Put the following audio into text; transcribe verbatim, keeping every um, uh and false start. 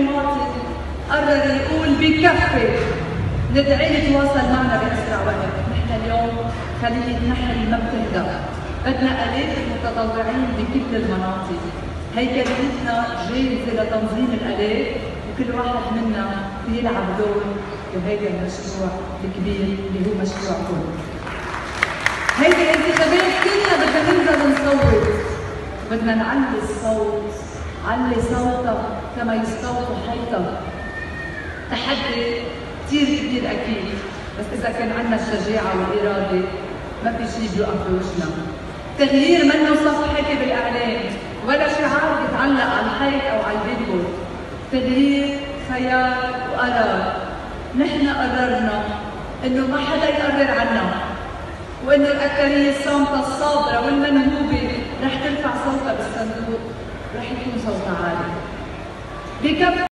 مواطن قرر يقول بكفي ندعي يتواصل معنا بأسرع وقت. نحن اليوم خلية نحل ما بتهدى، بدنا آلاف المتطوعين بكل المناطق. هيكلتنا جاهزة لتنظيم الآلاف وكل واحد منا بيلعب دور بهذا المشروع الكبير اللي هو مشروعكم. هيدي الانتخابات كلنا بدنا ننزل نصوت، بدنا نعلي الصوت، علي صوتك كما يصوت حيطك. تحدي كثير كبير اكيد، بس اذا كان عندنا الشجاعه والاراده ما في شيء بيوقف بوجهنا. تغيير منه صفحه بالاعلام ولا شعار بيتعلق على الحيط او على البيتبورد. تغيير خيار وقرار. نحن قررنا انه ما حدا يقرر عنا، وانه الاكثريه الصامته الصابره والمنهوبه رح ترفع صوتها بالصندوق، رح يكون صوتها عالي. بكفي